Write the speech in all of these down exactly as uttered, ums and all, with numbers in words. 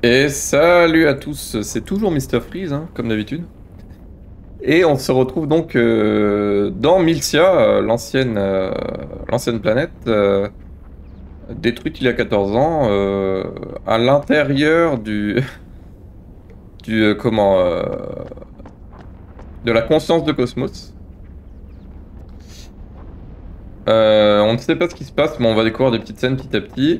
Et salut à tous, c'est toujours Mister Freeze, hein, comme d'habitude. Et on se retrouve donc euh, dans Milcia, euh, l'ancienne euh, l'ancienne planète, euh, détruite il y a quatorze ans, euh, à l'intérieur du... du... euh, comment... euh, de la conscience de Cosmos. Euh, on ne sait pas ce qui se passe, mais on va découvrir des petites scènes petit à petit.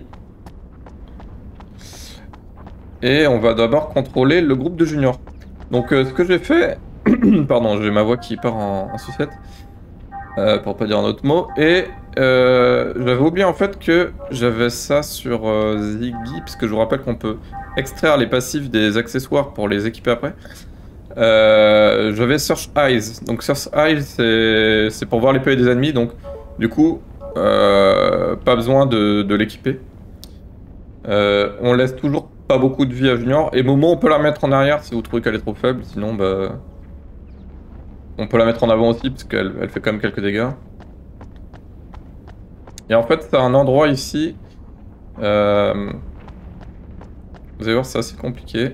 Et on va d'abord contrôler le groupe de juniors. Donc euh, ce que j'ai fait... Pardon, j'ai ma voix qui part en, en sucette. Euh, pour pas dire un autre mot. Et euh, j'avais oublié en fait que j'avais ça sur euh, Ziggy, parce que je vous rappelle qu'on peut extraire les passifs des accessoires pour les équiper après. Euh, j'avais Search Eyes. Donc Search Eyes, c'est pour voir les P V des ennemis. Donc du coup, euh, pas besoin de, de l'équiper. Euh, on laisse toujours pas beaucoup de vie à Junior. Et Momo, on peut la mettre en arrière si vous trouvez qu'elle est trop faible. Sinon, bah... on peut la mettre en avant aussi, parce qu'elle elle fait quand même quelques dégâts. Et en fait, c'est un endroit ici. Euh... Vous allez voir, c'est assez compliqué.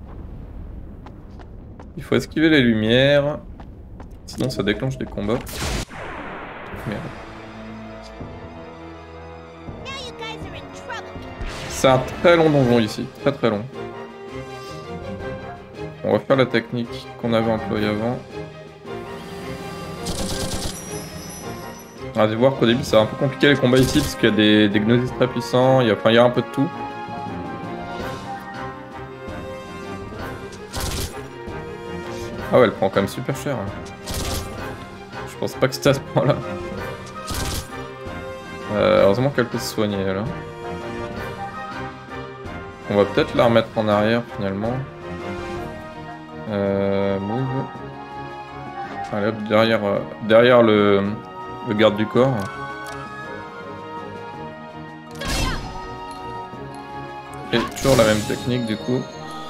Il faut esquiver les lumières. Sinon, ça déclenche des combats. Merde. C'est un très long donjon ici. Très très long. On va faire la technique qu'on avait employée avant. On va voir qu'au début, c'est un peu compliqué les combats ici, parce qu'il y a des, des gnosis très puissants. Il y a, enfin, il y a un peu de tout. Ah ouais, elle prend quand même super cher. Je pense pas que c'était à ce point-là. Euh, heureusement qu'elle peut se soigner, là. On va peut-être la remettre en arrière, finalement. Euh, move. Allez hop, derrière, euh, derrière le, le garde du corps. Et toujours la même technique, du coup.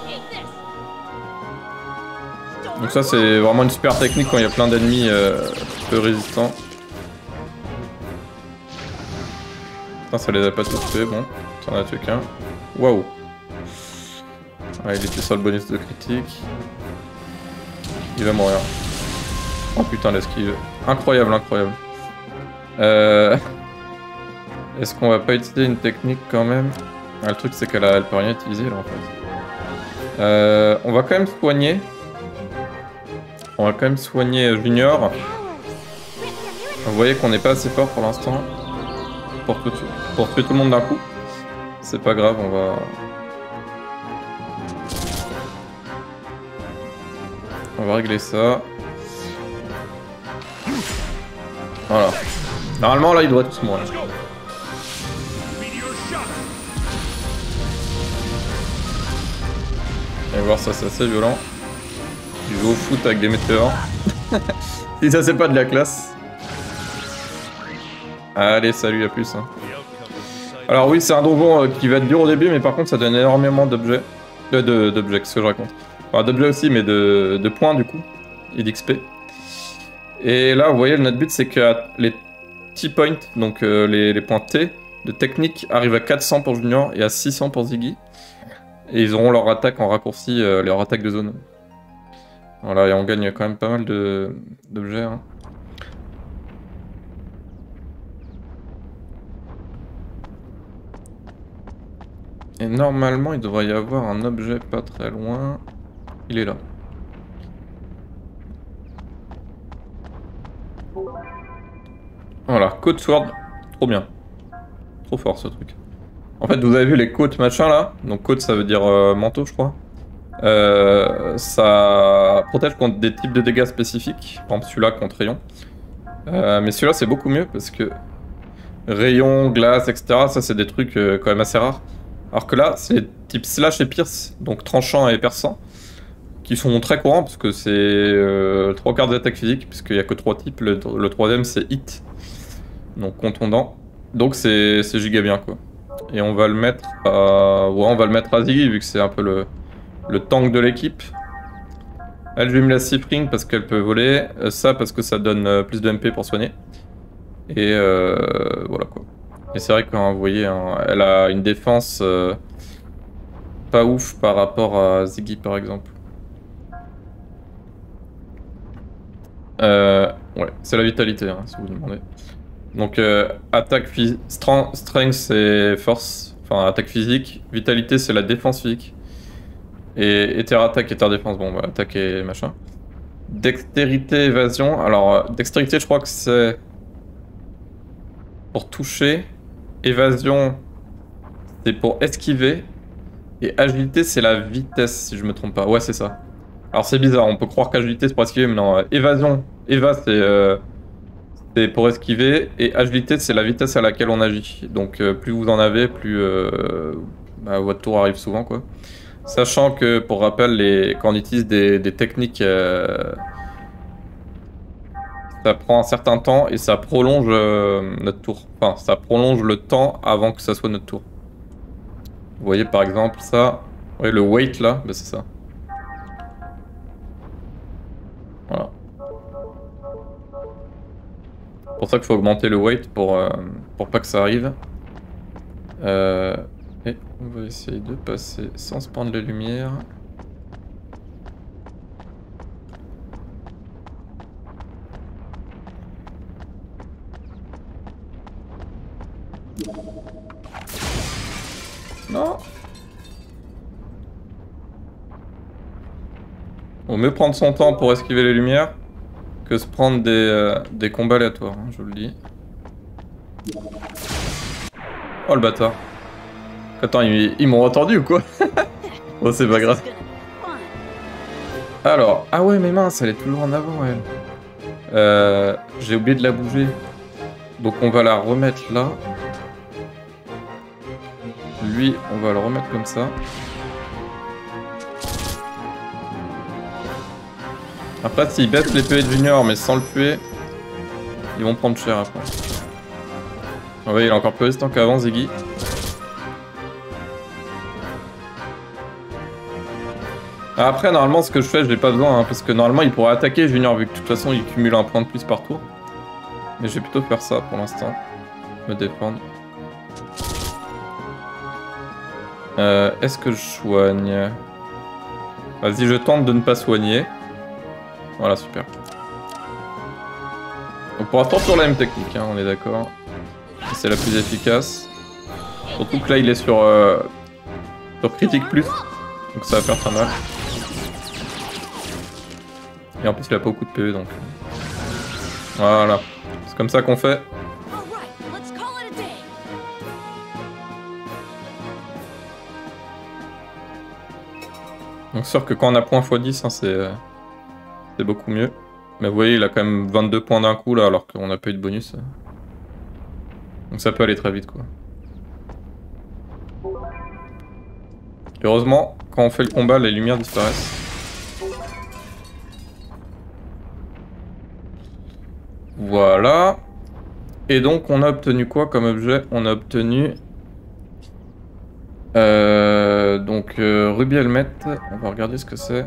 Donc ça c'est vraiment une super technique quand il y a plein d'ennemis euh, peu résistants. Putain, ça les a pas tous tués, bon, ça en a tué qu'un. Waouh. Ah, il était sur le bonus de critique. Il va mourir. Oh putain, l'esquive. Incroyable, incroyable. Euh... Est-ce qu'on va pas utiliser une technique quand même? Ah, le truc c'est qu'elle elle peut rien utiliser là en fait. Euh... On va quand même soigner. On va quand même soigner Junior. Vous voyez qu'on n'est pas assez fort pour l'instant. Pour, tout, pour tuer tout le monde d'un coup. C'est pas grave, on va... On va régler ça. Voilà. Normalement là il doit tous mourir. Allez voir ça, c'est assez violent. Il joue au foot avec des météores. Si ça c'est pas de la classe. Allez, salut, à plus. Hein. Alors oui, c'est un donjon euh, qui va être dur au début, mais par contre ça donne énormément d'objets. Euh, d'objets, qu'est-ce que je raconte? Enfin, d'objets aussi, mais de, de points du coup. Et d'X P. Et là, vous voyez, notre but c'est que les T-points, donc euh, les, les points T de technique, arrivent à quatre cents pour Junior et à six cents pour Ziggy. Et ils auront leur attaque en raccourci, euh, leur attaque de zone. Voilà, et on gagne quand même pas mal d'objets. Hein. Et normalement, il devrait y avoir un objet pas très loin. Il est là. Voilà, Code Sword. Trop bien. Trop fort ce truc. En fait, vous avez vu les côtes machin là. Donc côte ça veut dire euh, manteau, je crois. Euh, ça protège contre des types de dégâts spécifiques, par exemple celui-là contre rayon. Euh, mais celui-là c'est beaucoup mieux parce que rayon, glace, et cetera. Ça c'est des trucs euh, quand même assez rares. Alors que là c'est type slash et pierce, donc tranchant et perçant, qui sont très courants parce que c'est euh, trois quarts des attaques physiques, puisqu'il n'y a que trois types. Le, le troisième c'est hit, donc contondant. Donc c'est giga bien quoi. Et on va le mettre à... Ouais, on va le mettre à Ziggy vu que c'est un peu le... le tank de l'équipe. Elle, je lui mets la Sifring parce qu'elle peut voler. Euh, ça parce que ça donne euh, plus de M P pour soigner. Et euh, voilà quoi. Et c'est vrai que quand vous voyez, hein, elle a une défense euh, pas ouf par rapport à Ziggy par exemple. Euh, ouais, c'est la vitalité, hein, si vous demandez. Donc, euh, attaque physique, strength c'est force, enfin attaque physique. Vitalité c'est la défense physique. Et éther attaque, éther défense, bon, bah, attaque et machin. Dextérité, évasion. Alors, euh, dextérité, je crois que c'est pour toucher. Évasion, c'est pour esquiver. Et agilité, c'est la vitesse, si je me trompe pas. Ouais, c'est ça. Alors, c'est bizarre, on peut croire qu'agilité, c'est pour esquiver, mais non. euh, évasion, Eva, c'est euh, c'est pour esquiver. Et agilité, c'est la vitesse à laquelle on agit. Donc, euh, plus vous en avez, plus euh, bah, votre tour arrive souvent, quoi. Sachant que, pour rappel, les... quand on utilise des, des techniques, euh... ça prend un certain temps et ça prolonge euh, notre tour. Enfin, ça prolonge le temps avant que ça soit notre tour. Vous voyez par exemple ça, vous voyez le wait là, bah, c'est ça. Voilà. C'est pour ça qu'il faut augmenter le wait pour, euh, pour pas que ça arrive. Euh... Et on va essayer de passer sans se prendre les lumières. Non. Vaut mieux prendre son temps pour esquiver les lumières que se prendre des, euh, des combats aléatoires, hein, je vous le dis. Oh le bâtard. Attends, ils, ils m'ont entendu ou quoi? Oh c'est pas grave. Alors, ah ouais mais mince, elle est toujours en avant elle. Euh, j'ai oublié de la bouger. Donc on va la remettre là. Lui, on va le remettre comme ça. Après, s'ils baissent les P V de Junior, mais sans le tuer, ils vont prendre cher après. Ah ouais, il est encore plus résistant qu'avant, Ziggy. Après, normalement, ce que je fais, je n'ai pas besoin, hein, parce que normalement, il pourrait attaquer Junior, vu que de toute façon, il cumule un point de plus par tour. Mais je vais plutôt faire ça pour l'instant. Me défendre. Euh, Est-ce que je soigne? Vas-y, je tente de ne pas soigner. Voilà, super. Donc pour l'instant, toujours la même technique, hein, on est d'accord. C'est la plus efficace. Surtout que là, il est sur, euh, sur critique plus. Donc ça va faire très mal. Et en plus, il a pas beaucoup de P V, donc... Voilà. C'est comme ça qu'on fait. Donc sûr que quand on a point fois dix, hein, c'est euh, c'est beaucoup mieux. Mais vous voyez, il a quand même vingt-deux points d'un coup, là, alors qu'on n'a pas eu de bonus. Donc ça peut aller très vite, quoi. Heureusement, quand on fait le combat, les lumières disparaissent. Voilà. Et donc, on a obtenu quoi comme objet? On a obtenu... Euh, donc, euh, Ruby Helmet. On va regarder ce que c'est.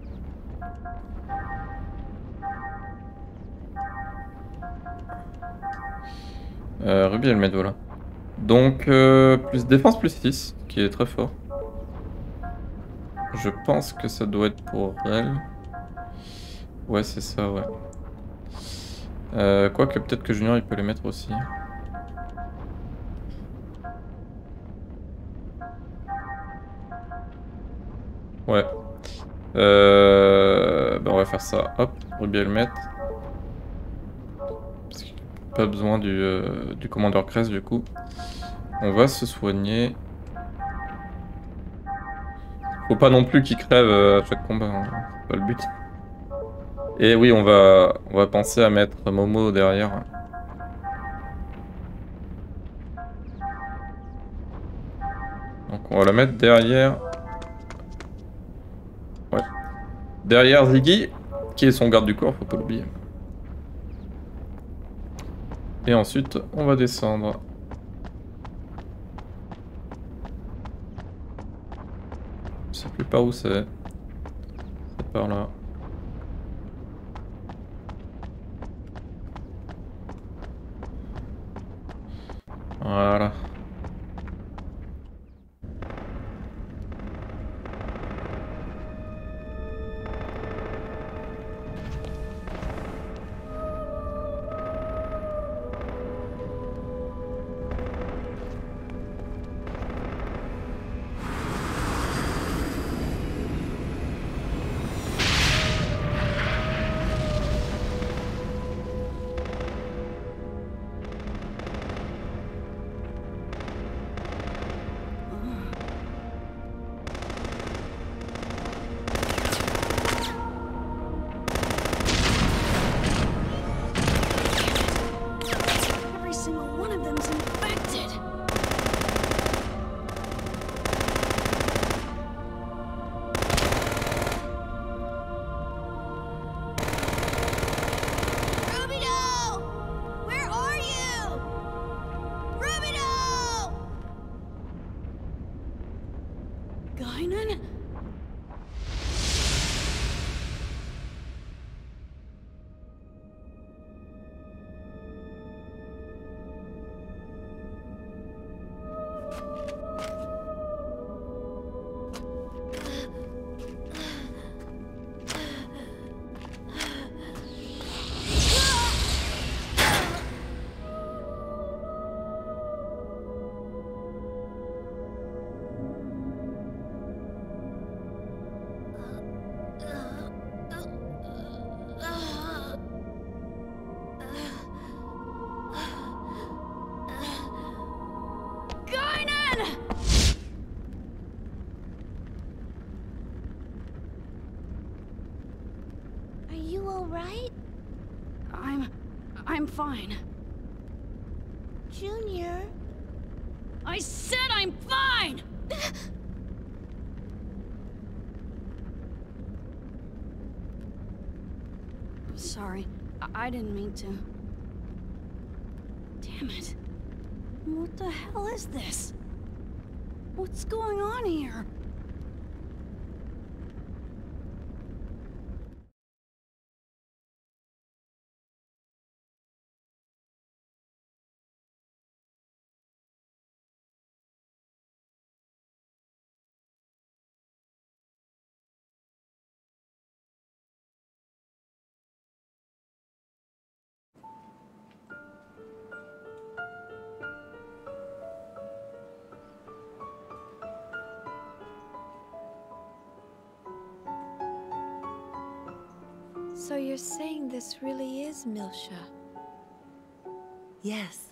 Euh, Ruby Helmet, voilà. Donc, euh, plus défense, plus six, qui est très fort. Je pense que ça doit être pour elle. Ouais, c'est ça, ouais. Euh, Quoique, peut-être que Junior, il peut les mettre aussi. Ouais. Euh... Bah, on va faire ça. Hop, Ruby Helmet. Parce qu'il n'a pas besoin du, euh, du commandeur Crest, du coup. On va se soigner. Faut pas non plus qu'il crève euh, à chaque combat, hein. C'est pas le but. Et oui, on va, on va penser à mettre Momo derrière. Donc on va la mettre derrière... Ouais. Derrière Ziggy, qui est son garde du corps, faut pas l'oublier. Et ensuite, on va descendre. Je sais plus par où c'est. C'est par là. Voilà. Guinan? Are you all right? I'm... I'm fine. Junior? I said I'm fine! I'm sorry. I, I didn't mean to. Damn it. What the hell is this? What's going on here? So you're saying this really is Milsha? Yes.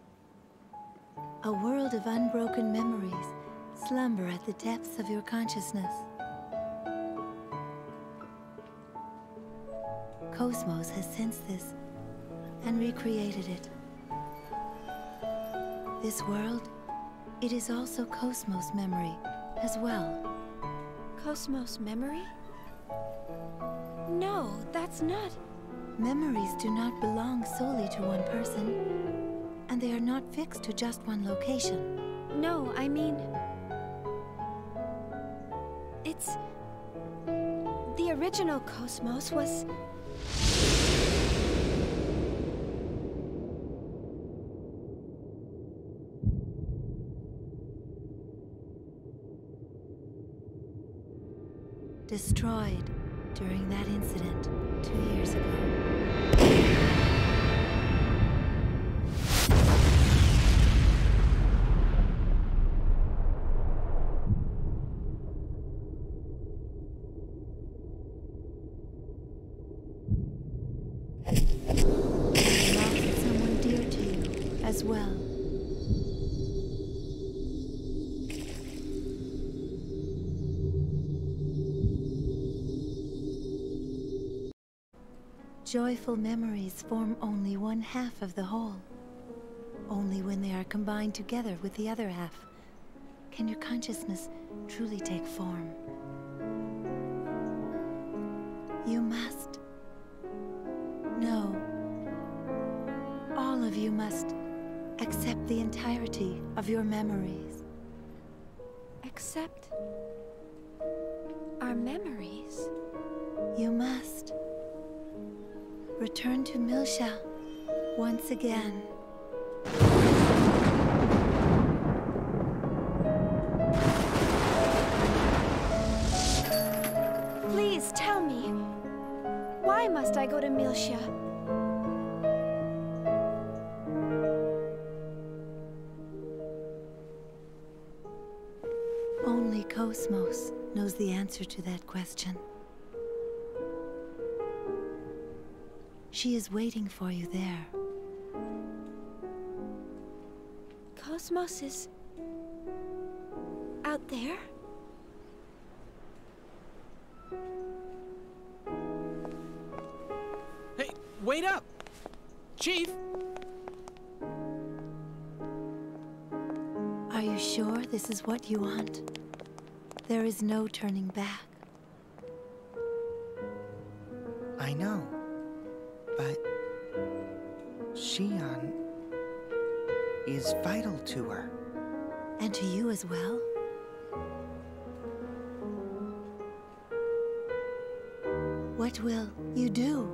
A world of unbroken memories slumber at the depths of your consciousness. Cosmos has sensed this and recreated it. This world, it is also Cosmos memory as well. Cosmos memory? No, that's not... Memories do not belong solely to one person, and they are not fixed to just one location. No, I mean... It's... The original Cosmos was... destroyed during that incident two years ago. You lost someone dear to you as well. Joyful memories form only one half of the whole. Only when they are combined together with the other half can your consciousness truly take form. You must. No. All of you must accept the entirety of your memories. Accept... our memories? You must. Return to Milsha once again. Please tell me, why must I go to Milsha? Only Cosmos knows the answer to that question. She is waiting for you there. Cosmos is... out there? Hey, wait up! Chief! Are you sure this is what you want? There is no turning back. I know. But Xion is vital to her. And to you as well? What will you do?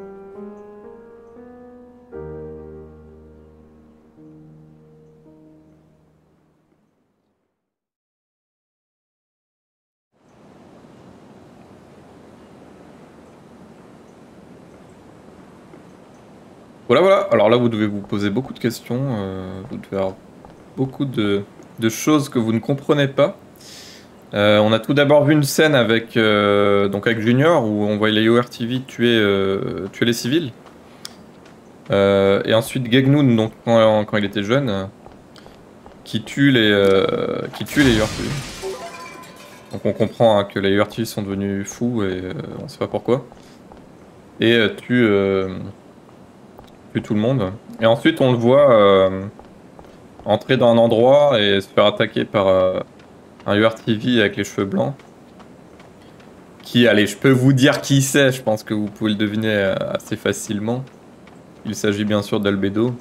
Voilà, voilà. Alors là, vous devez vous poser beaucoup de questions. Euh, vous devez avoir beaucoup de, de choses que vous ne comprenez pas. Euh, on a tout d'abord vu une scène avec, euh, donc avec Junior où on voit les U R T V tuer, euh, tuer les civils. Euh, et ensuite Gegnoun, donc quand, quand il était jeune, euh, qui tue les, euh, qui tue les U R T V. Donc on comprend hein, que les U R T V sont devenus fous et euh, on sait pas pourquoi. Et euh, tue, euh, tue tout le monde. Et ensuite on le voit euh, entrer dans un endroit et se faire attaquer par euh, un U R T V avec les cheveux blancs. Qui, allez, je peux vous dire qui c'est, je pense que vous pouvez le deviner euh, assez facilement. Il s'agit bien sûr d'Albedo.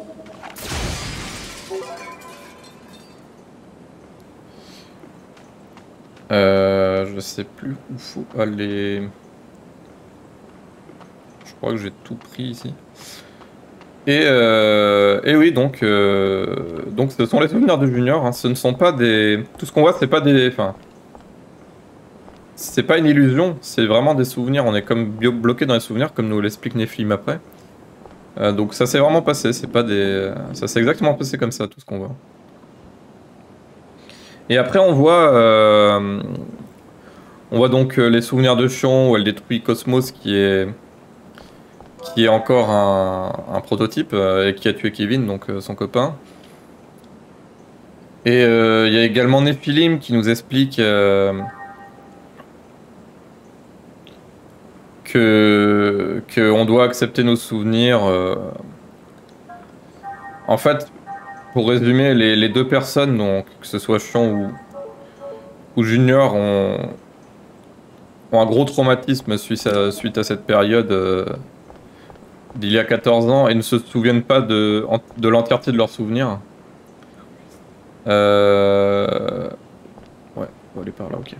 Euh, je sais plus où faut aller. Je crois que j'ai tout pris ici. Et, euh, et oui, donc, euh, donc ce sont les souvenirs de Junior. Hein. Ce ne sont pas des. Tout ce qu'on voit, c'est pas des. Enfin, c'est pas une illusion. C'est vraiment des souvenirs. On est comme bloqué dans les souvenirs, comme nous l'explique Nephilim après. Euh, donc ça s'est vraiment passé. C'est pas des. Ça s'est exactement passé comme ça, tout ce qu'on voit. Et après, on voit. Euh, on voit donc les souvenirs de Shion où elle détruit Cosmos, qui est. qui est encore un, un prototype euh, et qui a tué Kevin, donc euh, son copain. Et il euh, y a également Nephilim qui nous explique euh, que qu'on doit accepter nos souvenirs. Euh. En fait, pour résumer, les, les deux personnes, donc que ce soit Shion ou, ou Junior, ont, ont un gros traumatisme suite à, suite à cette période euh, d'il y a quatorze ans et ne se souviennent pas de, de l'entièreté de leurs souvenirs. Euh... Ouais, on va aller par là, ok.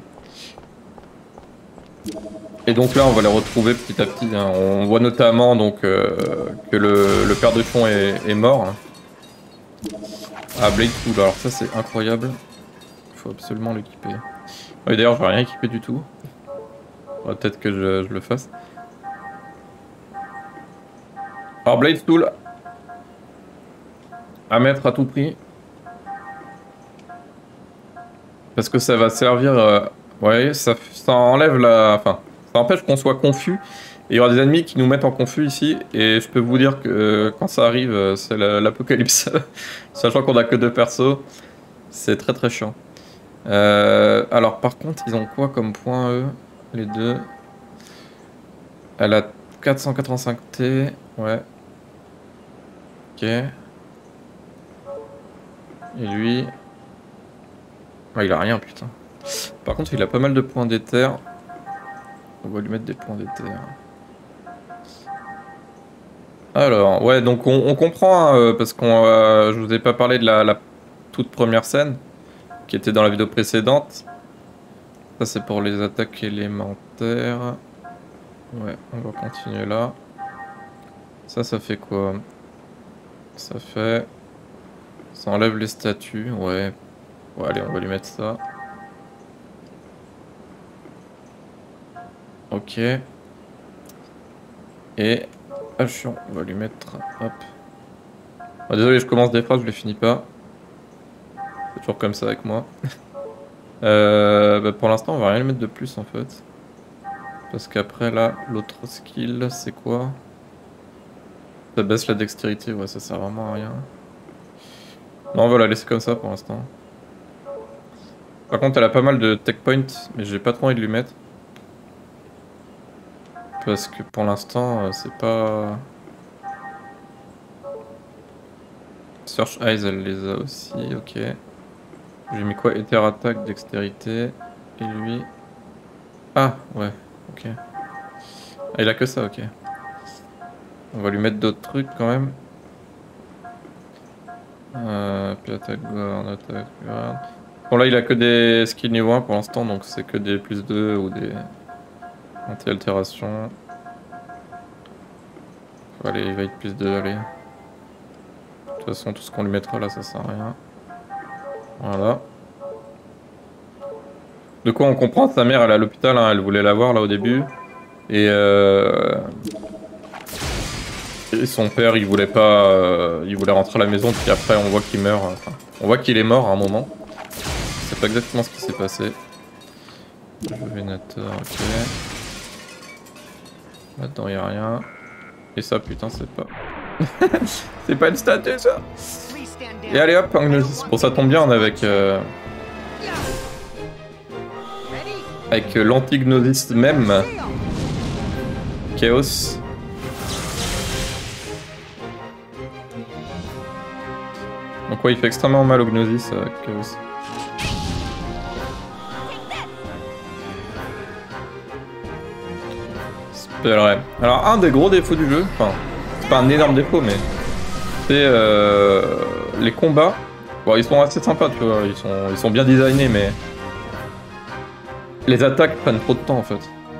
Et donc là, on va les retrouver petit à petit. Hein. On voit notamment donc euh, que le, le père de Shion est, est mort. Hein. Ah, Blade Tool, alors ça c'est incroyable. Il faut absolument l'équiper. Ouais, d'ailleurs, je vais rien équiper du tout. Peut-être que je, je le fasse. Alors, Blade Tool à mettre à tout prix. Parce que ça va servir... Euh, ouais, ça, ça enlève la... Enfin, ça empêche qu'on soit confus. Et il y aura des ennemis qui nous mettent en confus ici. Et je peux vous dire que euh, quand ça arrive, euh, c'est l'apocalypse. Sachant qu'on a que deux persos. C'est très très chiant. Euh, alors par contre, ils ont quoi comme point, eux? Les deux. Elle a quatre cent quatre-vingt-cinq T. Ouais. Ok. Et lui... Ah, il a rien, putain. Par contre, il a pas mal de points d'éther. On va lui mettre des points d'éther. Alors, ouais, donc on, on comprend, hein, euh, parce qu'on, euh, je vous ai pas parlé de la, la toute première scène, qui était dans la vidéo précédente. Ça, c'est pour les attaques élémentaires. Ouais, on va continuer là. Ça, ça fait quoi? Ça fait... Ça enlève les statues, ouais. Ouais, allez, on va lui mettre ça. Ok. Et... Ah, chiant, on va lui mettre... Hop. Ah, désolé, je commence des phrases, je les finis pas. C'est toujours comme ça avec moi. euh, bah, pour l'instant, on va rien lui mettre de plus, en fait. Parce qu'après, là, l'autre skill, c'est quoi? Ça baisse la dextérité, ouais, ça sert vraiment à rien. Non, on va la laisser comme ça pour l'instant. Par contre, elle a pas mal de tech points, mais j'ai pas trop envie de lui mettre. Parce que pour l'instant, c'est pas... Search Eyes, elle les a aussi, ok. J'ai mis quoi? Ether Attack, dextérité. Et lui... Ah, ouais, ok. Ah, il a que ça, ok. On va lui mettre d'autres trucs quand même. Euh, puis attaque guard, attaque guard. Bon là il a que des skills niveau un pour l'instant, donc c'est que des plus deux ou des... Anti-altération. Allez, il va être plus de aller. De toute façon, tout ce qu'on lui mettra là, ça sert à rien. Voilà. De quoi on comprend, sa mère, elle est à l'hôpital, hein, elle voulait la voir là au début. Et, euh... Et son père, il voulait pas... Euh... Il voulait rentrer à la maison, puis après on voit qu'il meurt. Enfin, on voit qu'il est mort à un moment. C'est pas exactement ce qui s'est passé. Vénateur, ok. Là-dedans, y'a rien. Et ça, putain, c'est pas... c'est pas une statue, ça. Et allez hop, un Gnosis. Bon, ça tombe bien, on est avec... Euh... Avec euh, l'anti-Gnosis même. Chaos. Donc ouais, il fait extrêmement mal au Gnosis, euh, Chaos. C'est vrai. Alors un des gros défauts du jeu, enfin, c'est pas un énorme défaut, mais c'est euh, les combats. Bon, ils sont assez sympas, tu vois, ils sont, ils sont bien designés, mais les attaques prennent trop de temps en fait.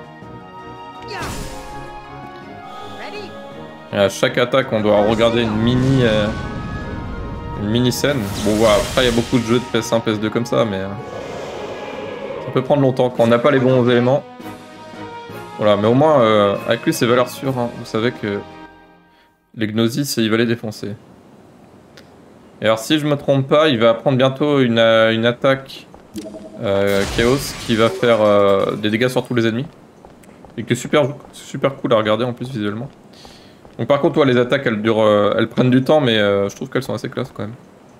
Et à chaque attaque, on doit regarder une mini, euh, une mini scène. Bon, voilà, après il y a beaucoup de jeux de P S un, P S deux comme ça, mais euh, ça peut prendre longtemps quand on n'a pas les bons éléments. Voilà, mais au moins, euh, avec lui, c'est valeur sûre. Hein. Vous savez que les Gnosis, il va les défoncer. Et alors, si je me trompe pas, il va prendre bientôt une, euh, une attaque euh, Chaos qui va faire euh, des dégâts sur tous les ennemis. Et qui est super, super cool à regarder en plus visuellement. Donc par contre, ouais, les attaques, elles, durent, euh, elles prennent du temps, mais euh, je trouve qu'elles sont assez classe quand même.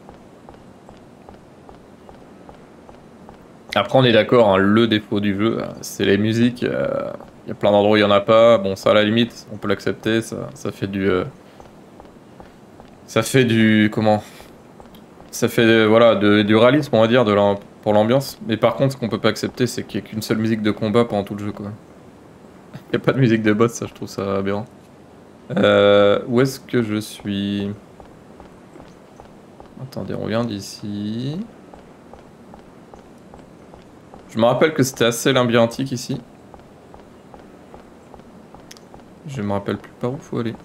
Après, on est d'accord, hein, le défaut du jeu, c'est les musiques. Euh... Il y a plein d'endroits où il n'y en a pas. Bon, ça à la limite, on peut l'accepter. Ça, ça fait du... Euh... Ça fait du... Comment Ça fait euh, voilà, de, du réalisme, on va dire, de pour l'ambiance. Mais par contre, ce qu'on peut pas accepter, c'est qu'il n'y ait qu'une seule musique de combat pendant tout le jeu, quoi. Il n'y a pas de musique de boss, ça, je trouve ça aberrant. Euh, où est-ce que je suis? Attendez, on vient d'ici. Je me rappelle que c'était assez labyrinthique ici. Je me rappelle plus par où faut aller.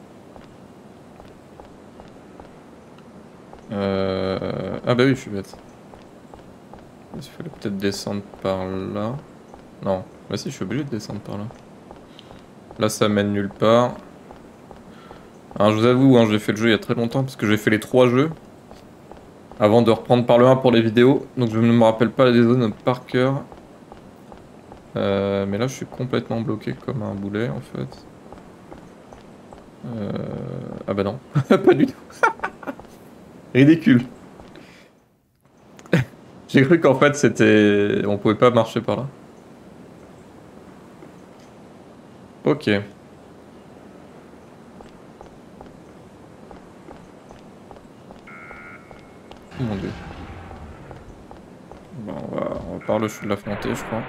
Euh... Ah bah oui, je suis bête. Il fallait peut-être descendre par là. Non, bah si, je suis obligé de descendre par là. Là, ça mène nulle part. Alors, je vous avoue, hein, j'ai fait le jeu il y a très longtemps parce que j'ai fait les trois jeux avant de reprendre par le un pour les vidéos. Donc, je ne me rappelle pas des zones par cœur. Euh, mais là, je suis complètement bloqué comme un boulet en fait. Euh... Ah bah non, pas du tout. Ridicule. J'ai cru qu'en fait c'était... On pouvait pas marcher par là. Ok. Oh mon dieu. Bon, on va, on va par le chou de l'affronter, je crois.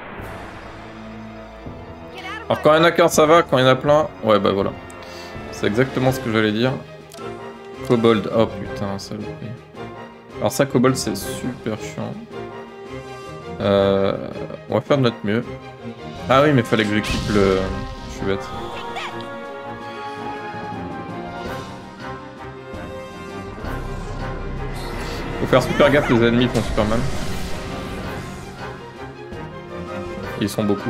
Alors quand il y en a qu'un ça va, quand il y en a plein... Ouais bah voilà. C'est exactement ce que j'allais dire. Kobold. Oh putain, saloperie. Alors ça, Kobold, c'est super chiant. Euh, on va faire de notre mieux. Ah oui, mais fallait que j'équipe le... Je suis bête. Faut faire super gaffe, les ennemis font super mal. Ils sont beaucoup.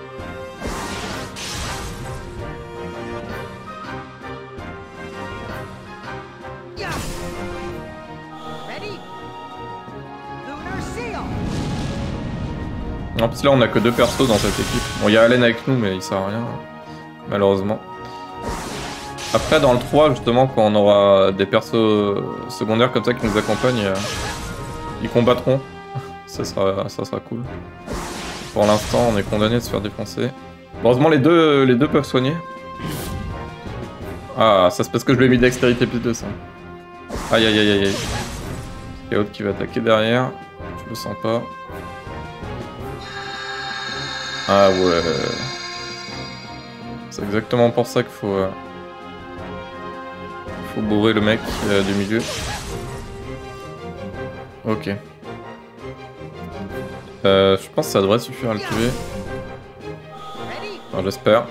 En plus là on a que deux persos dans cette équipe. Bon, il y a Allen avec nous mais il sert à rien, malheureusement. Après dans le trois justement, quand on aura des persos secondaires comme ça qui nous accompagnent, euh, ils combattront. ça, sera, ça sera cool. Pour l'instant on est condamné de se faire défoncer. Heureusement les deux, les deux peuvent soigner. Ah, ça c'est parce que je lui ai mis dextérité plus deux ça. Aïe aïe aïe aïe aïe. Il y a autre qui va attaquer derrière. Je le sens pas. Ah ouais. C'est exactement pour ça qu'il faut... Euh, faut bourrer le mec euh, du milieu. Ok. Euh, je pense que ça devrait suffire à le tuer. Enfin, j'espère.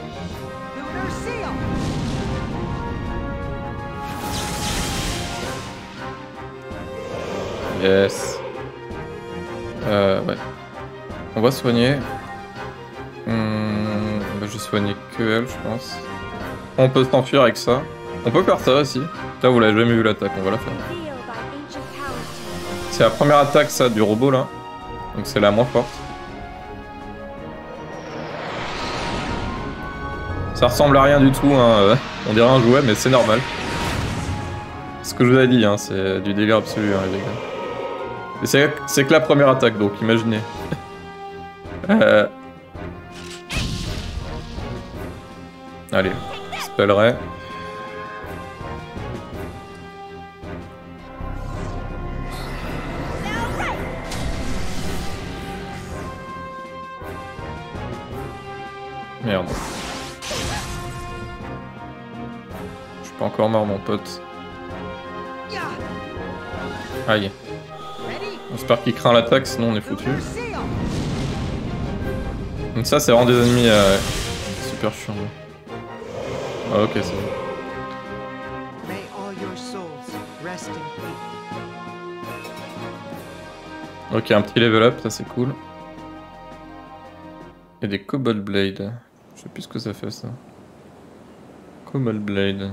Yes. Euh, ouais. On va soigner. Hum, bah, je vais soigner que elle, je pense. On peut s'enfuir avec ça. On peut faire ça aussi. Là, vous l'avez jamais vu l'attaque, on va la faire. C'est la première attaque, ça, du robot, là. Donc c'est la moins forte. Ça ressemble à rien du tout, hein. On dirait un jouet, mais c'est normal. Ce que je vous ai dit, hein, c'est du délire absolu, hein, les gars. Et c'est que la première attaque, donc imaginez. euh... Allez, spellerai. Merde. Je suis pas encore mort, mon pote. Aïe. J'espère qu'il craint l'attaque, sinon on est foutu. Donc ça, c'est vraiment des ennemis euh, super chiants. Ah ok, c'est bon. Ok, un petit level up, ça c'est cool. Et des Cobalt Blade. Je sais plus ce que ça fait ça. Cobalt Blade.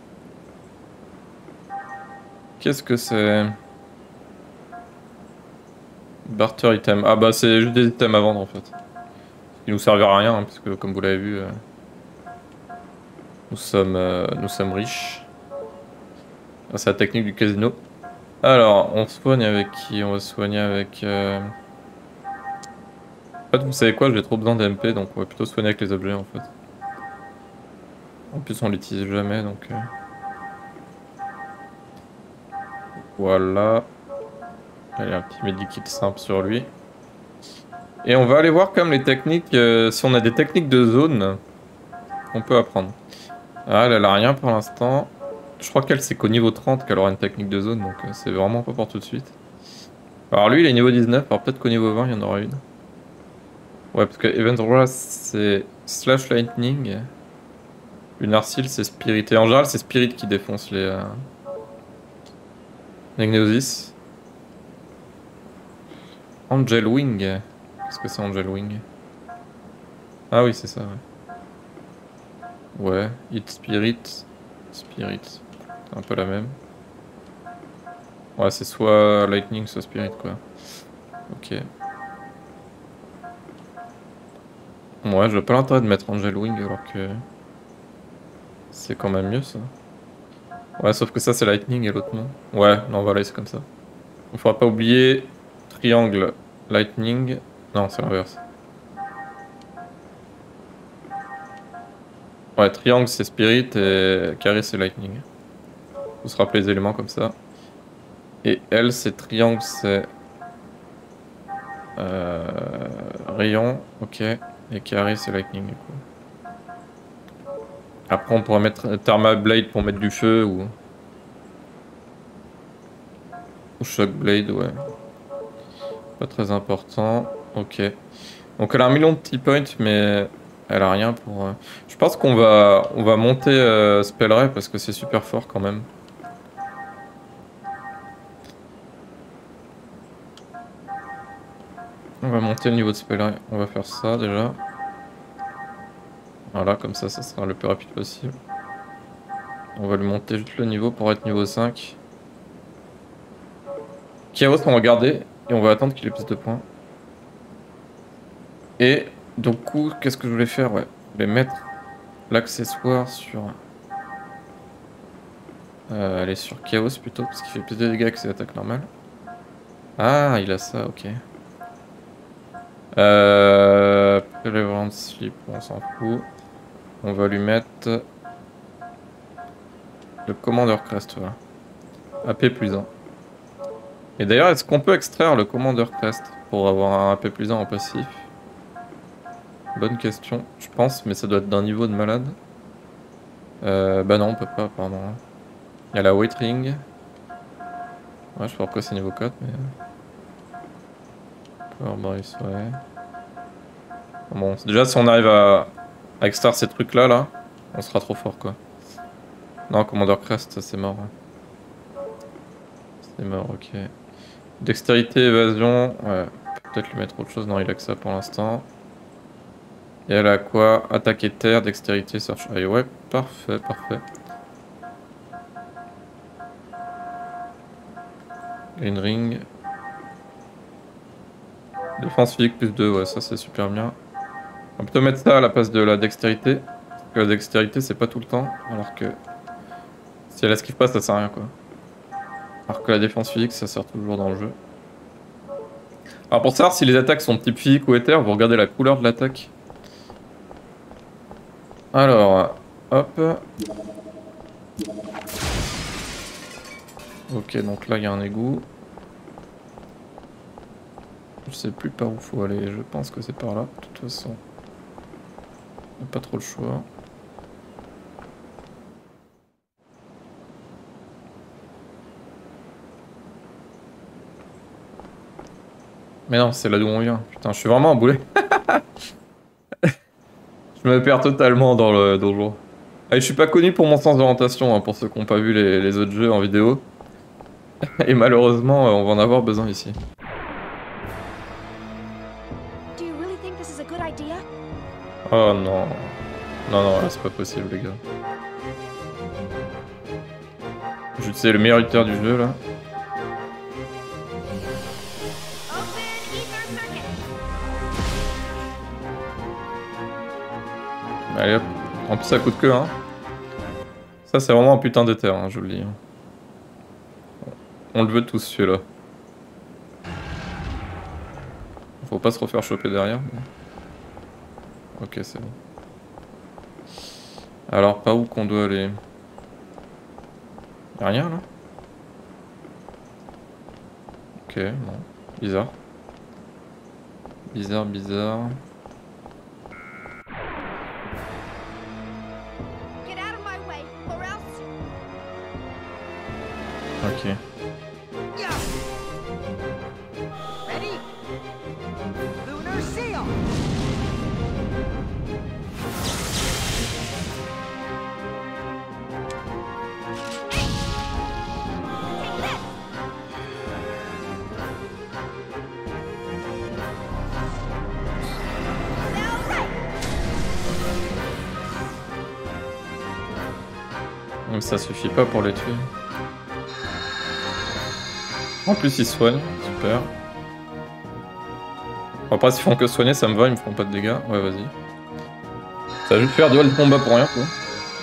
Qu'est-ce que c'est? Barter item. Ah bah c'est juste des items à vendre en fait. Qui nous servent à rien, hein, puisque comme vous l'avez vu, euh, nous sommes euh, nous sommes riches. Ah, c'est la technique du casino. Alors, on soigne avec qui? On va soigner avec... Euh... En fait, vous savez quoi? J'ai trop besoin d'M P, donc on va plutôt soigner avec les objets en fait. En plus, on l'utilise jamais, donc... Euh... Voilà. Allez, un petit medikit simple sur lui. Et on va aller voir comme les techniques... Euh, si on a des techniques de zone, on peut apprendre. Ah, elle, elle a rien pour l'instant. Je crois qu'elle, c'est qu'au niveau trente qu'elle aura une technique de zone, donc euh, c'est vraiment pas pour tout de suite. Alors lui, il est niveau dix-neuf, alors peut-être qu'au niveau vingt, il y en aura une. Ouais, parce que Event Rush, c'est Slash Lightning. Lunar Seal, c'est Spirit. Et en général, c'est Spirit qui défonce les... Euh... les Gnosis. Angel Wing. Qu'est-ce que c'est Angel Wing? Ah oui, c'est ça, ouais. Ouais, Hit Spirit. Spirit. C'est un peu la même. Ouais, c'est soit Lightning, soit Spirit, quoi. Ok. Ouais, je vois pas l'intérêt de mettre Angel Wing alors que... c'est quand même mieux, ça. Ouais, sauf que ça, c'est Lightning et l'autre non. Ouais, non, voilà, c'est comme ça. Il faudra pas oublier... Triangle, Lightning... Non, c'est l'inverse. Ouais, triangle, c'est Spirit et carré, c'est Lightning. Faut se rappeler les éléments comme ça. Et elle, c'est triangle, c'est... Euh... rayon, ok. Et carré, c'est Lightning, du coup. Après, on pourrait mettre Thermal Blade pour mettre du feu, ou... ou Shock Blade, ouais. Pas très important. Ok. Donc elle a un million de T points, mais elle a rien pour... Euh... Je pense qu'on va on va monter euh, Spell Ray parce que c'est super fort quand même. On va monter le niveau de Spell Ray. On va faire ça déjà. Voilà, comme ça, ça sera le plus rapide possible. On va lui monter juste le niveau pour être niveau cinq. Chaos, on va garder et on va attendre qu'il ait plus de points. Et du coup, qu'est-ce que je voulais faire? Ouais, je voulais mettre l'accessoire sur... Euh, aller sur Chaos plutôt, parce qu'il fait plus de dégâts que ses attaques normales. Ah, il a ça, ok. Euh... Prevalent Sleep, on s'en fout. On va lui mettre... le Commander Crest, voilà. A P plus un. Et d'ailleurs, est-ce qu'on peut extraire le Commander Crest pour avoir un A P plus un en passif? Bonne question, je pense, mais ça doit être d'un niveau de malade. Euh, bah non, on peut pas, pardon. Il y a la Weight Ring. Ouais, je sais pas pourquoi c'est niveau quatre, mais... Power Brace, ouais. Bon, déjà, si on arrive à Avec Star, ces trucs là, là, on sera trop fort quoi. Non, Commander Crest, c'est mort. C'est mort, ok. Dextérité, évasion, ouais. Peut-être lui mettre autre chose, non, il a que ça pour l'instant. Et elle a quoi? Attaque et terre, dextérité, search. Ah, ouais, parfait, parfait. Green ring. Défense physique plus deux, ouais, ça c'est super bien. On peut mettre ça à la place de la dextérité. Parce que la dextérité c'est pas tout le temps. Alors que si elle esquive pas, ça sert à rien quoi. Alors que la défense physique ça sert toujours dans le jeu. Alors pour savoir si les attaques sont de type physique ou éther, vous regardez la couleur de l'attaque. Alors, hop. Ok, donc là il y a un égout. Je sais plus par où faut aller, je pense que c'est par là, de toute façon. On n'a pas trop le choix. Mais non, c'est là d'où on vient. Putain, je suis vraiment un boulet. Je me perds totalement dans le donjon. Ah, je suis pas connu pour mon sens d'orientation, hein, pour ceux qui n'ont pas vu les, les autres jeux en vidéo. Et malheureusement, on va en avoir besoin ici. Oh non. Non, non, c'est pas possible, les gars. Je sais, le meilleur lutteur du jeu, là. Allez hop. En plus, ça coûte que un. Ça, c'est vraiment un putain d'éther, hein, je vous le dis. On le veut tous, celui-là. Faut pas se refaire choper derrière. Mais... ok, c'est bon. Alors, par où qu'on doit aller? Y'a rien, là? Ok, non. Bizarre. Bizarre, bizarre. Ok. Mais ça suffit pas pour les tuer. En plus ils soignent, super. Après s'ils font que soigner ça me va, ils me feront pas de dégâts. Ouais vas-y. Ça va juste faire duel de combat pour rien quoi.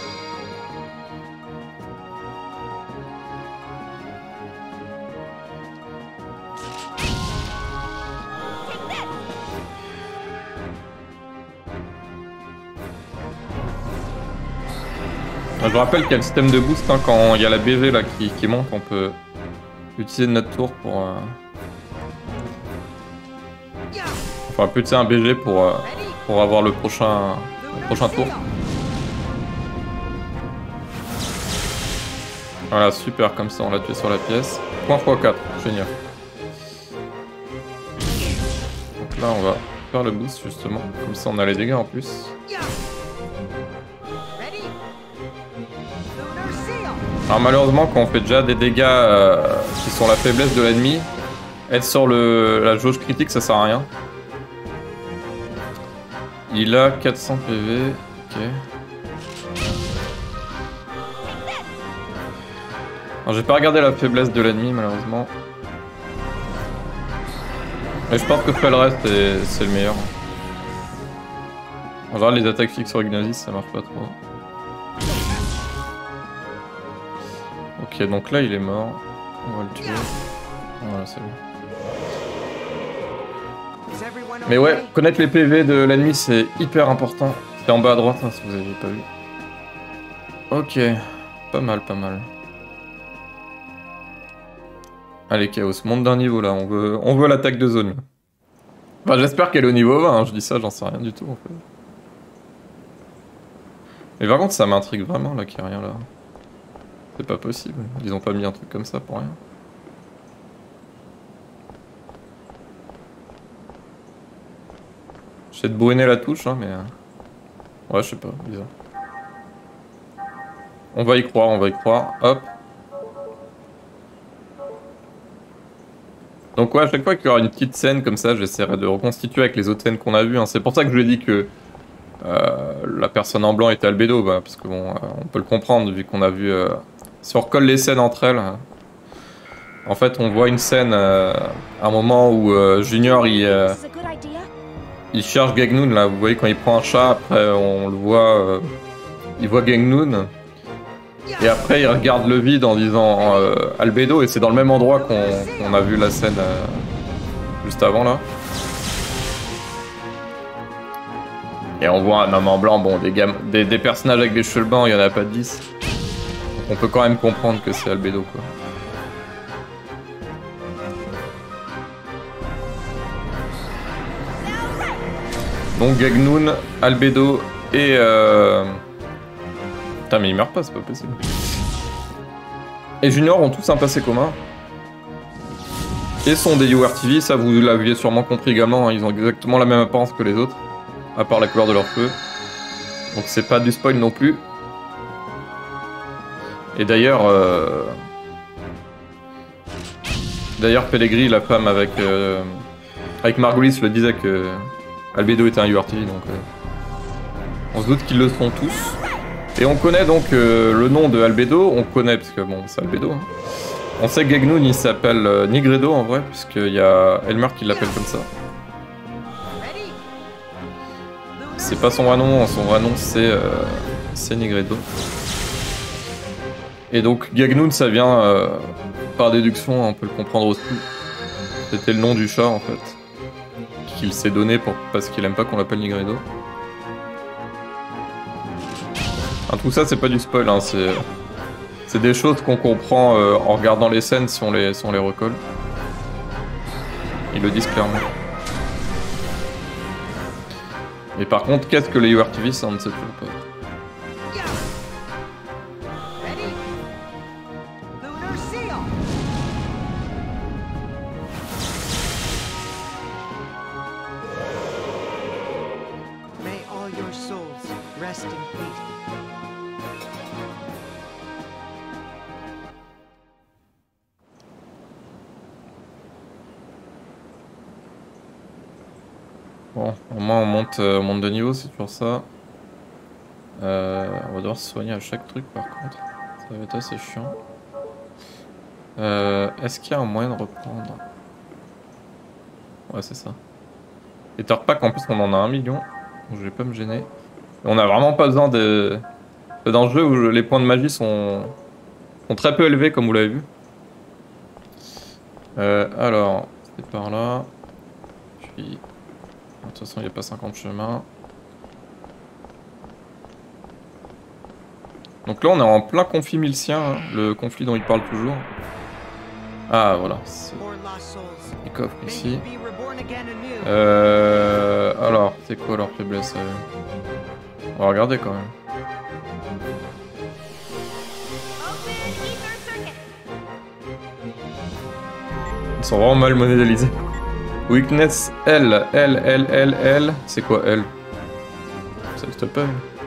Je vous rappelle qu'il y a le système de boost hein, quand il y a la B V là qui, qui monte, on peut utiliser notre tour pour... Euh... Enfin, on peut utiliser un B G pour, euh, pour avoir le prochain, le prochain tour. Voilà, super, comme ça on l'a tué sur la pièce. Point fois quatre, génial. Donc là on va faire le boost justement, comme ça on a les dégâts en plus. Alors malheureusement quand on fait déjà des dégâts euh, qui sont la faiblesse de l'ennemi, être sur le, la jauge critique ça sert à rien. Il a quatre cents P V, ok. Alors j'ai pas regardé la faiblesse de l'ennemi malheureusement. Mais je pense que faire le reste c'est le meilleur. En général les attaques fixes sur Ignasis ça marche pas trop. Ok, donc là il est mort. On va le tuer. Voilà, c'est bon. Mais ouais, connaître les P V de l'ennemi c'est hyper important. C'est en bas à droite hein, si vous avez pas vu. Ok, pas mal, pas mal. Allez Chaos, monte d'un niveau là, on veut, on veut l'attaque de zone. Enfin, j'espère qu'elle est au niveau vingt, hein. Je dis ça, j'en sais rien du tout en fait. Mais par contre ça m'intrigue vraiment là qu'il n'y a rien là. C'est pas possible, ils ont pas mis un truc comme ça pour rien. J'essaie de brûler la touche, hein, mais... Ouais, je sais pas, bizarre. On va y croire, on va y croire. Hop. Donc ouais, à chaque fois qu'il y aura une petite scène comme ça, j'essaierai de reconstituer avec les autres scènes qu'on a vues. Hein. C'est pour ça que je lui ai dit que euh, la personne en blanc était Albedo, bah, parce que bon, euh, on peut le comprendre vu qu'on a vu... Euh, si on recolle les scènes entre elles, euh, en fait on voit une scène, euh, à un moment où euh, Junior il, euh, This is a good idea. il cherche Gagnoun, là, vous voyez quand il prend un chat, après on le voit, euh, il voit Gagnoun. Et après, il regarde le vide en disant euh, Albedo, et c'est dans le même endroit qu'on qu'on a vu la scène euh, juste avant là. Et on voit un homme en blanc, bon, des, gam des, des personnages avec des cheveux blancs, il n'y en a pas dix. Donc on peut quand même comprendre que c'est Albedo quoi. Donc Gagnoun, Albedo et... Euh... Putain mais il meurt pas, c'est pas possible. Et Junior ont tous un passé commun. Et sont des U R T V, ça vous l'aviez sûrement compris également, hein, ils ont exactement la même apparence que les autres. À part la couleur de leurs cheveux. Donc c'est pas du spoil non plus. Et d'ailleurs... Euh... D'ailleurs Pellegrini, la femme avec... Euh... Avec Margulis, le disait que... Albedo était un U R T V, donc... Euh... On se doute qu'ils le seront tous. Et on connaît donc euh, le nom de Albedo, on connaît, parce que bon, c'est Albedo. Hein. On sait que Gagnoun, il s'appelle euh, Nigredo en vrai, puisqu'il y a Elmer qui l'appelle comme ça. C'est pas son vrai nom, son vrai nom c'est euh, c'est Nigredo. Et donc Gagnoun, ça vient euh, par déduction, on peut le comprendre aussi. C'était le nom du chat en fait, qu'il s'est donné pour, parce qu'il aime pas qu'on l'appelle Nigredo. Hein, tout ça c'est pas du spoil, hein, c'est c'est des choses qu'on comprend euh, en regardant les scènes si on les, si on les recolle. Ils le disent clairement. Mais par contre, qu'est-ce que les U R T V, ça on ne sait toujours pas. May all your souls rest in peace. Bon, au moins on monte, euh, on monte de niveau, c'est toujours ça. Euh, on va devoir se soigner à chaque truc par contre. Ça va être assez chiant. Euh, Est-ce qu'il y a un moyen de reprendre? Ouais, c'est ça. Et Third Pack, en plus, on en a un million. Donc je vais pas me gêner. Et on a vraiment pas besoin de... C'est dans le jeu où les points de magie sont, sont très peu élevés, comme vous l'avez vu. Euh, alors, c'est par là. Puis... De toute façon, il n'y a pas cinquante chemins. Donc là, on est en plein conflit milcien, hein, le conflit dont il parle toujours. Ah, voilà. Les coffres ici. Euh... Alors, c'est quoi leur faiblesse à eux? On va regarder quand même. Ils sont vraiment mal modélisés. Weakness L, L, L, L, L. C'est quoi L? Ça n'existe pas.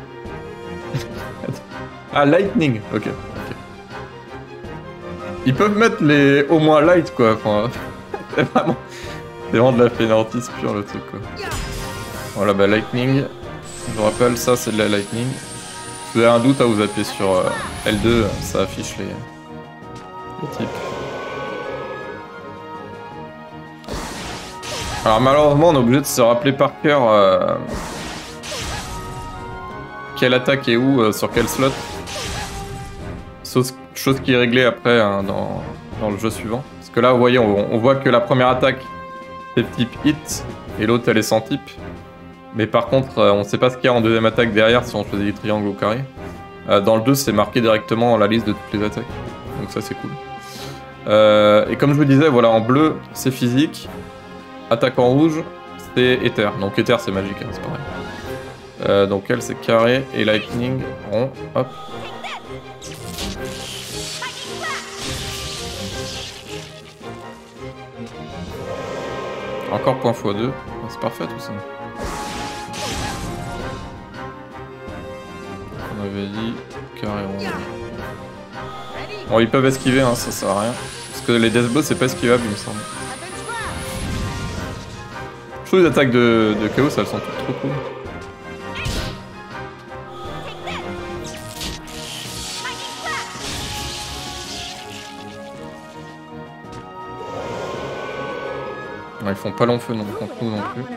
Ah, Lightning. Ok, ok. Ils peuvent mettre les au moins light quoi. Enfin, c'est vraiment, c'est vraiment de la fainéantise pure le truc quoi. Voilà, bah Lightning. Je vous rappelle, ça c'est de la Lightning. Si vous avez un doute, à vous appuyer sur euh, L deux, ça affiche les, les types. Alors malheureusement on est obligé de se rappeler par cœur euh, quelle attaque est où, euh, sur quel slot. Chose, chose qui est réglée après hein, dans, dans le jeu suivant. Parce que là vous voyez on, on voit que la première attaque c'est type hit et l'autre elle est sans type. Mais par contre euh, on sait pas ce qu'il y a en deuxième attaque derrière si on choisit des triangles ou carrés. Euh, dans le deux c'est marqué directement dans la liste de toutes les attaques. Donc ça c'est cool. Euh, et comme je vous disais voilà en bleu c'est physique. Attaque en rouge, c'est Ether. Donc Ether, c'est magique, hein, c'est pareil. Euh, donc elle, c'est carré. Et Lightning, rond. Hop. Encore point fois deux. C'est parfait tout ça. On avait dit carré rond. Bon, ils peuvent esquiver, hein, ça sert à rien. Parce que les death blows, c'est pas esquivable, il me semble. Je trouve les attaques de, de Chaos, elles sont toutes trop cool. Ouais, ils font pas long feu non, contre nous non plus.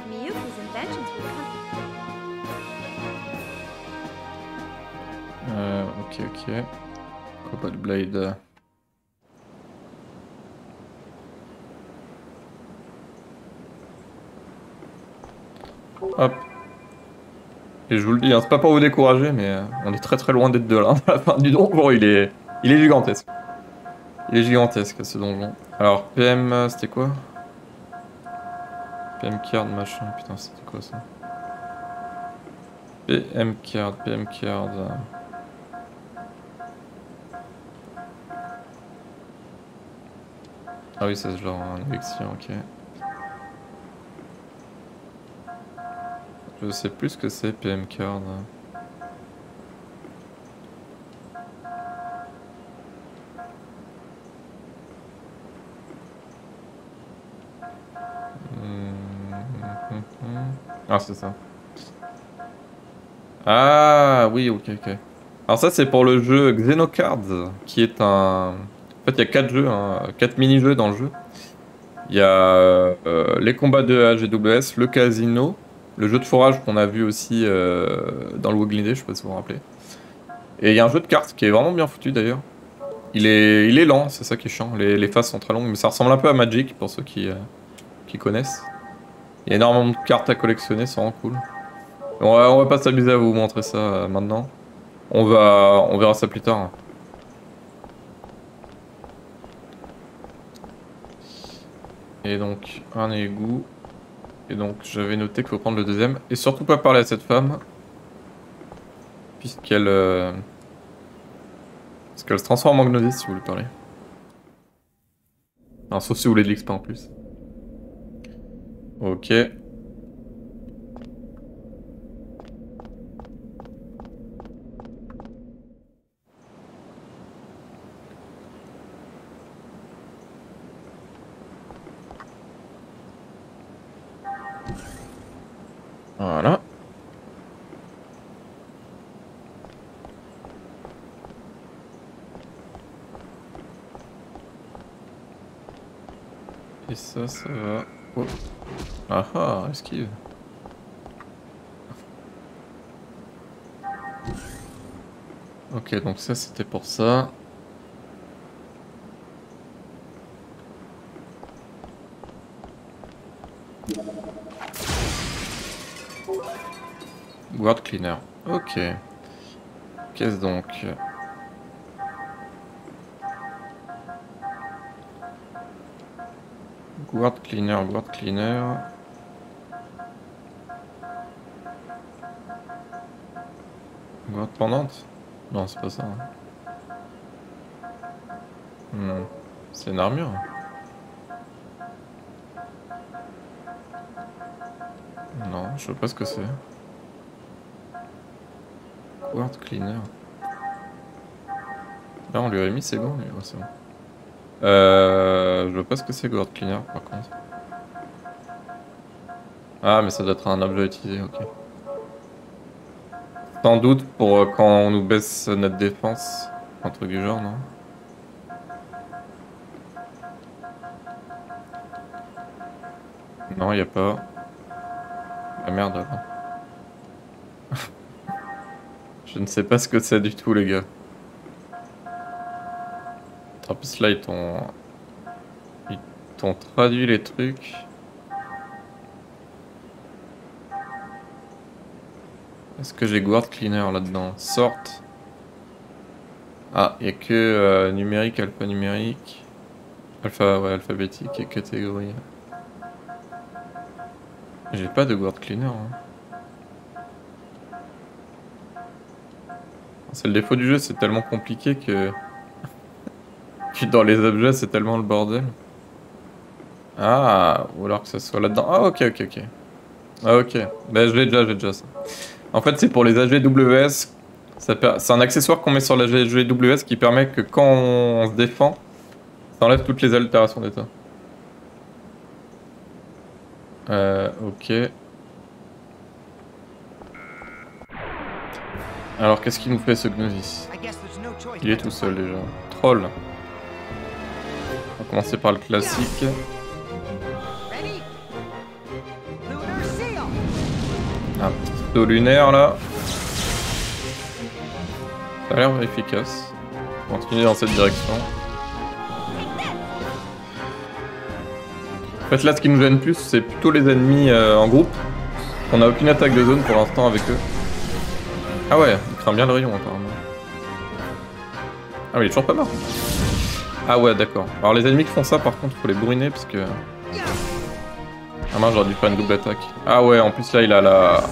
Euh, ok, ok. Cobalt Blade. Hop. Et je vous le dis, hein, c'est pas pour vous décourager, mais euh, on est très très loin d'être deux là. À la fin du donjon, il est, il est gigantesque. Il est gigantesque ce donjon. Alors, P M, c'était quoi? P M card machin, putain, c'était quoi ça? P M card, P M card. Ah oui, c'est genre un élection, ok. Je sais plus ce que c'est P M card. Ah, c'est ça. Ah oui, ok, ok. Alors ça, c'est pour le jeu Xenocards, qui est un... En fait, il y a quatre jeux, hein, quatre mini-jeux dans le jeu. Il y a euh, les combats de A G W S, le casino, le jeu de forage qu'on a vu aussi euh, dans le Woglinde, je sais pas si vous vous rappelez. Et il y a un jeu de cartes qui est vraiment bien foutu d'ailleurs. Il est, il est lent, c'est ça qui est chiant. Les, les phases sont très longues, mais ça ressemble un peu à Magic pour ceux qui, euh, qui connaissent. Il y a énormément de cartes à collectionner, c'est vraiment cool. On va, on va pas s'amuser à vous montrer ça euh, maintenant. On va, on verra ça plus tard. Et donc, un égout. Et donc, j'avais noté qu'il faut prendre le deuxième. Et surtout pas parler à cette femme. Puisqu'elle... Euh... Parce qu'elle se transforme en Gnosis si vous voulez parler. Alors, sauf si vous voulez de l'X P en plus. Ok. Voilà. Et ça, ça va... Oh. Ah ah, esquive. Ok, donc ça c'était pour ça. Guard cleaner. Ok. Qu'est-ce donc? Guard cleaner, guard cleaner. Guard pendante? Non, c'est pas ça. Hmm. C'est une armure. Non, je sais pas ce que c'est. Guard cleaner. Là, on lui a mis ses gants, mais ouais, c'est bon. Euh, je vois pas ce que c'est guard cleaner par contre. Ah, mais ça doit être un objet utilisé, ok. Sans doute pour euh, quand on nous baisse notre défense, un truc du genre, non? Non, y a pas. Ah merde là. Je ne sais pas ce que c'est du tout, les gars. En plus là, ils t'ont... Ils t'ont traduit les trucs. Est-ce que j'ai guard cleaner là-dedans? Sorte. Ah, il n'y a que euh, numérique, alphanumérique. Alpha, ouais, alphabétique et catégorie. J'ai pas de guard cleaner. Hein. C'est le défaut du jeu, c'est tellement compliqué que... que dans les objets, c'est tellement le bordel. Ah, ou alors que ça soit là-dedans. Ah, ok, ok, ok. Ah, ok. Bah, je l'ai déjà, j'ai déjà ça. En fait, c'est pour les A G W S C'est un accessoire qu'on met sur la G W S qui permet que quand on se défend, ça enlève toutes les altérations d'état. Euh, ok. Alors qu'est-ce qu'il nous fait ce Gnosis? Il est tout seul déjà. Troll. On va commencer par le classique. Un petit saut lunaire là. Ça a l'air efficace. On va continuer dans cette direction. En fait là ce qui nous gêne plus c'est plutôt les ennemis euh, en groupe. On n'a aucune attaque de zone pour l'instant avec eux. Ah ouais, il craint bien le rayon apparemment. Ah mais il est toujours pas mort. Ah ouais d'accord. Alors les ennemis qui font ça par contre faut les bourriner parce que... Ah mince j'aurais dû faire une double attaque. Ah ouais en plus là il a la...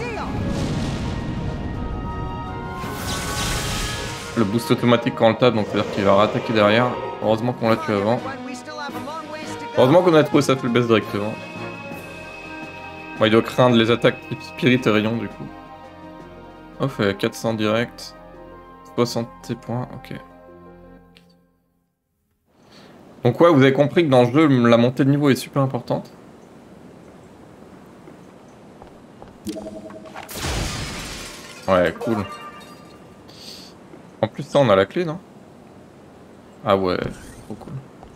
Le boost automatique quand on le tape donc c'est à dire qu'il va rattaquer derrière. Heureusement qu'on l'a tué avant. Heureusement qu'on a trouvé sa faiblesse directement. Bon, il doit craindre les attaques type spirit et rayon du coup. Oh, fait quatre cents direct. soixante points, ok. Donc ouais, vous avez compris que dans le jeu, la montée de niveau est super importante. Ouais, cool. En plus ça, on a la clé, non? Ah ouais, trop cool.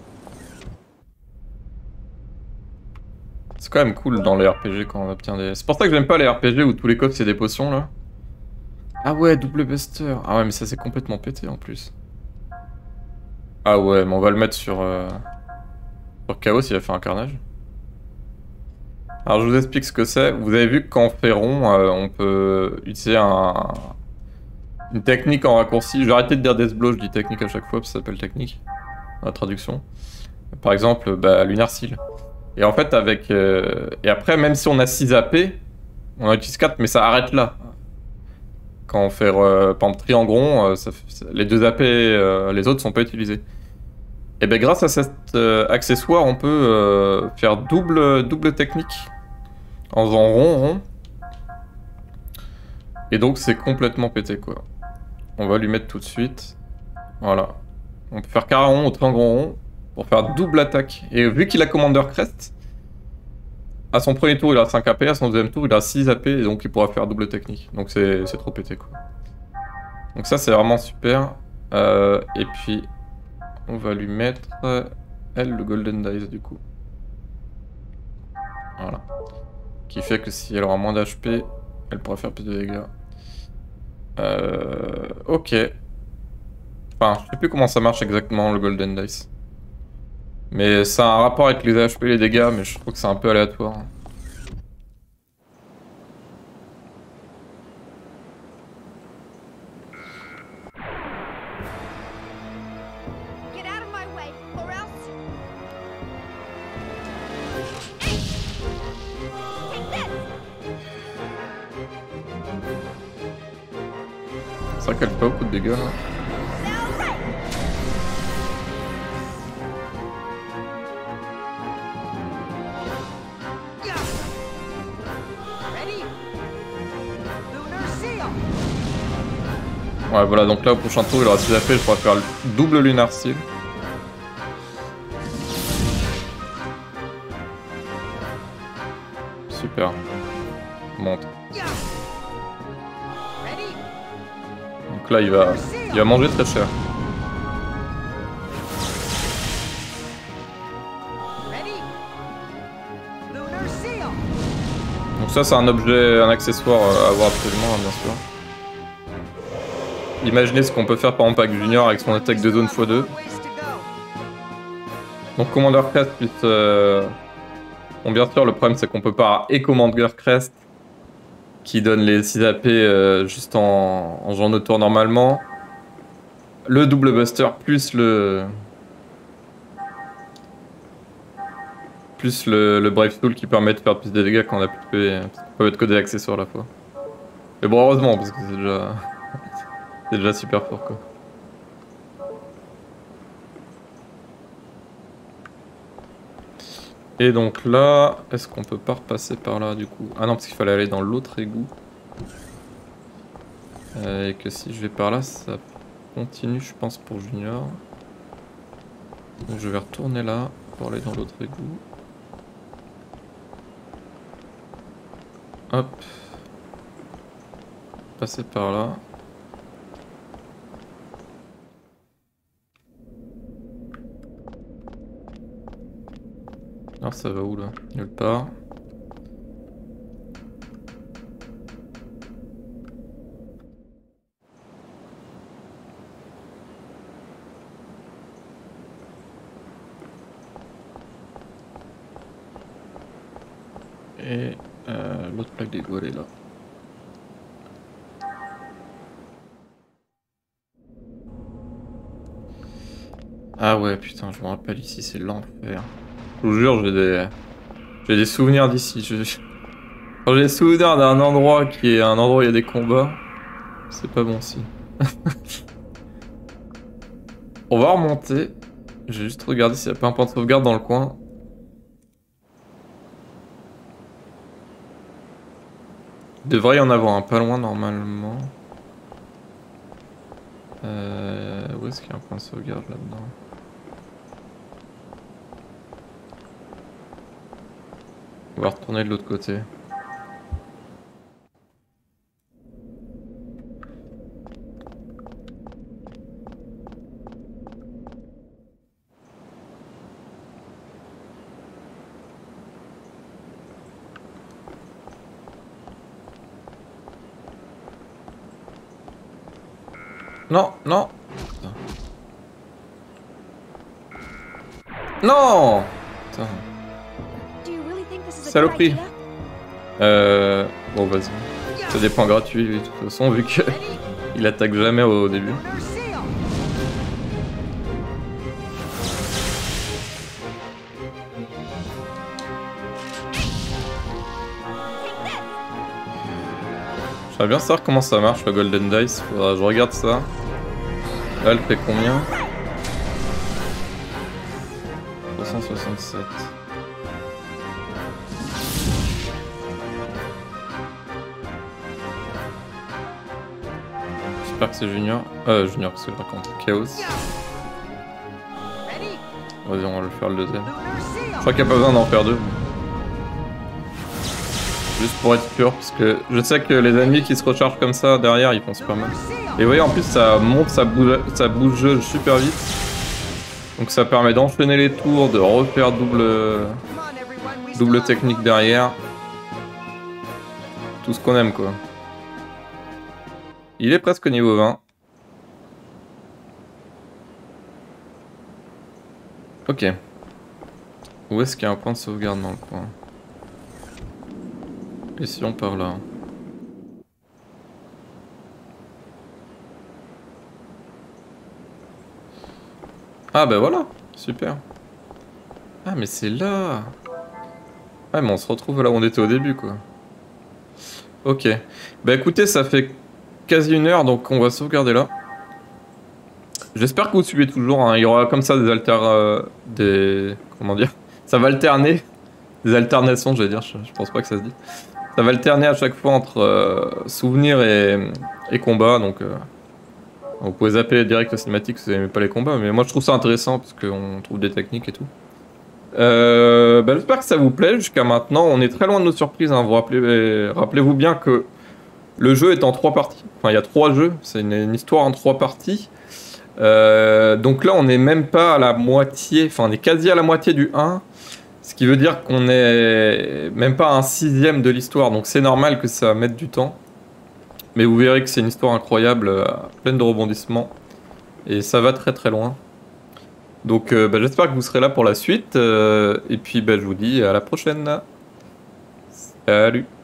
C'est quand même cool dans les R P G quand on obtient des... C'est pour ça que j'aime pas les R P G où tous les coffres c'est des potions là. Ah ouais, double buster. Ah ouais, mais ça c'est complètement pété en plus. Ah ouais, mais on va le mettre sur... Euh... Sur Chaos, il a fait un carnage. Alors je vous explique ce que c'est. Vous avez vu que quand on fait rond, euh, on peut utiliser un... une technique en raccourci. Je vais arrêter de dire Death Blow, je dis technique à chaque fois, parce que ça s'appelle technique. Dans la traduction. Par exemple, bah, Lunar Seal. Et en fait, avec... Euh... Et après, même si on a six A P, on en utilise quatre, mais ça arrête là. Quand on fait, euh, par exemple, triangle rond, euh, ça fait... les deux A P, euh, les autres sont pas utilisés. Et bien grâce à cet euh, accessoire, on peut euh, faire double, double technique en faisant rond, rond. Et donc c'est complètement pété quoi. On va lui mettre tout de suite. Voilà. On peut faire carré rond ou triangle rond pour faire double attaque. Et vu qu'il a Commander Crest, à son premier tour il a cinq A P, à son deuxième tour il a six A P, et donc il pourra faire double technique. Donc c'est trop pété quoi. Donc ça c'est vraiment super. Euh, et puis... On va lui mettre, euh, elle, le Golden Dice du coup. Voilà. Qui fait que si elle aura moins d'H P, elle pourra faire plus de dégâts. Euh, ok. Enfin, je sais plus comment ça marche exactement le Golden Dice. Mais ça a un rapport avec les H P et les dégâts, mais je trouve que c'est un peu aléatoire. C'est vrai qu'elle fait pas beaucoup de dégâts là. Ouais voilà, donc là au prochain tour il aura six A P, je pourrais faire le double Lunar Seal. Super. Monte. Donc là il va, il va manger très cher. Donc ça c'est un objet, un accessoire à avoir absolument hein, bien sûr. Imaginez ce qu'on peut faire par exemple avec Junior avec son attaque de zone fois deux. Donc Commander Crest plus... Euh... Bon bien sûr le problème c'est qu'on peut pas et Commander Crest qui donne les six A P euh, juste en, en genre de tour normalement. Le double buster plus le... Plus le, le Brave Soul qui permet de faire plus de dégâts quand on a plus de P V. Parce qu'on peut être que des accessoires à la fois. Mais bon heureusement parce que c'est déjà... c'est déjà super fort quoi. Et donc là, est-ce qu'on peut pas repasser par là du coup? Ah non parce qu'il fallait aller dans l'autre égout. Euh, et que si je vais par là, ça continue, je pense, pour Junior. Donc je vais retourner là pour aller dans l'autre égout. Hop. Passer par là. Alors ça va où là? Nulle part. Et euh, l'autre plaque d'égout elle est là. Ah ouais putain je me rappelle ici c'est l'enfer. Je vous jure j'ai des j'ai des souvenirs d'ici. Je... Quand j'ai des souvenirs d'un endroit qui est un endroit où il y a des combats, c'est pas bon si. On va remonter. Je vais juste regarder s'il n'y a pas un point de sauvegarde dans le coin. Il devrait y en avoir un pas loin normalement. Euh, où est-ce qu'il y a un point de sauvegarde là-dedans? On va retourner de l'autre côté. Non, non. Putain. Non. Putain. Do you really think this is a good Saloperie. idea? Euh... Bon vas-y. C'est des points gratuits lui, de toute façon vu que il attaque jamais au début. Lunar seal! J'aimerais bien savoir comment ça marche le Golden Dice, faudra que je regarde ça. Là elle fait combien? trois cent soixante-sept. J'espère que c'est Junior. Euh, Junior, qu'est-ce que je raconte? Chaos. Ready? Vas-y, on va le faire le deuxième. Lunar Je seal! crois qu'il n'y a pas besoin d'en faire deux. Juste pour être sûr, parce que je sais que les ennemis qui se rechargent comme ça derrière, ils font super mal. Lunar seal! Et vous voyez, en plus, ça monte, ça bouge, ça bouge super vite. Donc ça permet d'enchaîner les tours, de refaire double, Come on, everyone, we still double have technique fun. derrière. Tout ce qu'on aime, quoi. Il est presque au niveau vingt. Ok. Où est-ce qu'il y a un point de sauvegarde dans le coin? Et si on part là? Ah bah voilà, super. Ah mais c'est là. Ah mais on se retrouve là où on était au début quoi. Ok. Bah écoutez, ça fait quasi une heure donc on va sauvegarder là. J'espère que vous suivez toujours, hein. Il y aura comme ça des alter... Euh, des... Comment dire? Ça va alterner. Des alternations, j'allais dire, je, je pense pas que ça se dit. Ça va alterner à chaque fois entre euh, souvenirs et, et combats, donc... Euh, vous pouvez zapper direct aux cinématiques si vous n'aimez pas les combats, mais moi je trouve ça intéressant parce qu'on trouve des techniques et tout. Euh, bah, j'espère que ça vous plaît jusqu'à maintenant. On est très loin de nos surprises, hein. Vous rappelez, rappelez-vous bien que le jeu est en trois parties. Enfin, il y a trois jeux, c'est une, une histoire en trois parties. Euh, donc là, on n'est même pas à la moitié, enfin, on est quasi à la moitié du un, ce qui veut dire qu'on est même pas à un sixième de l'histoire, donc c'est normal que ça mette du temps. Mais vous verrez que c'est une histoire incroyable, euh, pleine de rebondissements. Et ça va très très loin. Donc euh, bah, j'espère que vous serez là pour la suite. Euh, et puis bah, je vous dis à la prochaine. Salut.